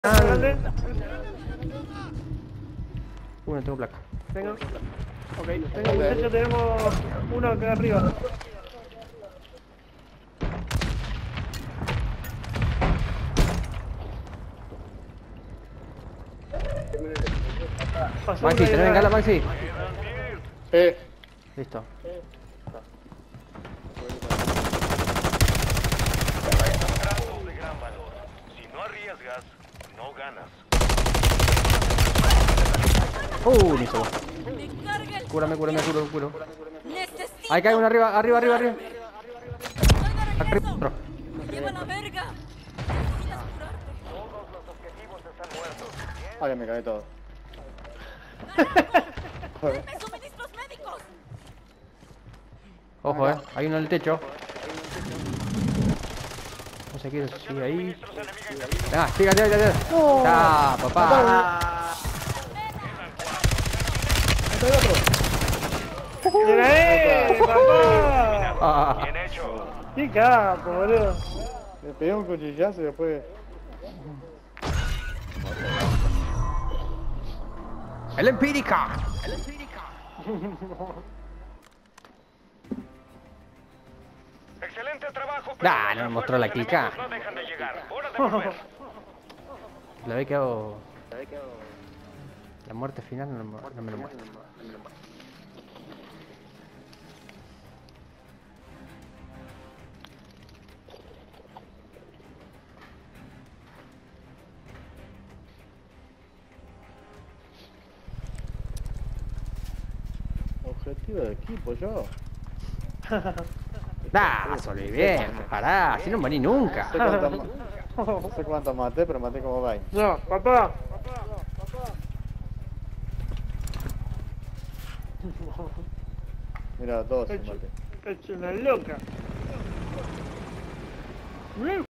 No tengo placa. Venga. Ok, venga muchachos, tenemos uno acá arriba. Pasó Maxi, una ¿tenés bengala, Maxi? Listo. Tratos de gran valor. Si no arriesgas, no ganas. Ni solo. Cúrame, curo. Necesito. Ahí cae uno arriba. Estoy de regreso. Otro. Me lleva la verga. Necesitas curarte. Todos los objetivos están muertos. Ay, me cae todo. ¡Denme suministros médicos! Ojo, hay uno en el techo. No sé qué, sigue ahí. Ah, siga. Ah, papá. ¡Papá! Ah, Bien hecho. ¡Qué capo, boludo! Le pegué un cuchillazo y después. el empírica. Excelente trabajo. Nah, no me mostró la clica. No dejan de llegar. Hora de volver. La vez que hago la muerte final no me lo muestra. Objetivo de equipo, yo. Nah, solí bien, pará, así no morí nunca. No sé cuánto maté, pero maté como 20. No, papá. Mira, 12 maté. Es una loca.